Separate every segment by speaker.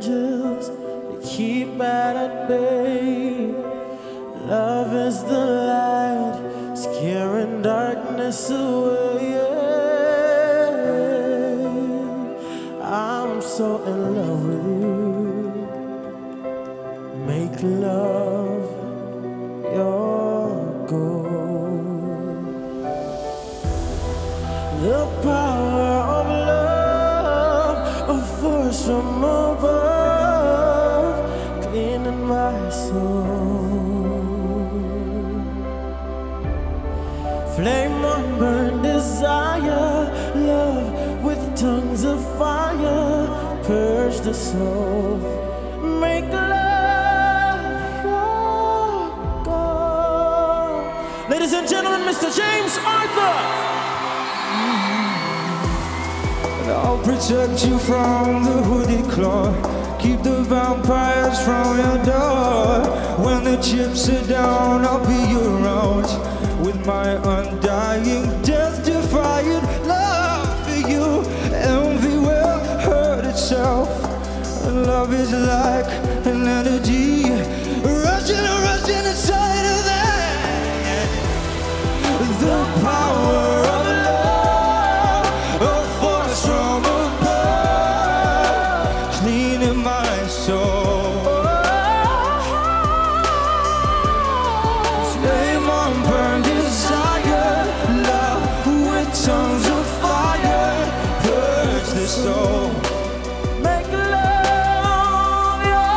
Speaker 1: angels to keep bad at bay. Love is the light, scaring darkness away. I'm so in love with you. Make love your goal. The power of love, a force from above, cleaning my soul. Flame on burn desire, love with tongues of fire, purge the soul. Make love your goal. Ladies and gentlemen, Mr. James Arthur.
Speaker 2: I'll protect you from the hooded claw, keep the vampires from your door. When the chips are down, I'll be around with my undying, death-defying love for you. Envy will hurt itself. Love is like an energy rushing inside of that. The power of love, a force from above, cleaning my soul. Flame on burn desire, love with tongues of fire, purge the soul.
Speaker 1: Make love your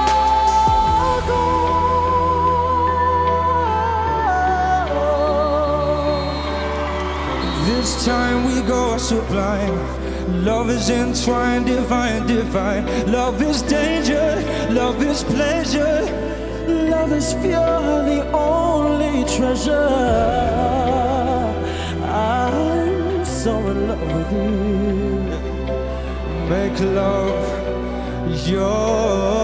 Speaker 1: goal.
Speaker 2: This time we go sublime. Love is entwined, divine, divine. Love is danger, love is pleasure.
Speaker 1: Love is pure, the only treasure. I'm so in love with you.
Speaker 2: Make love your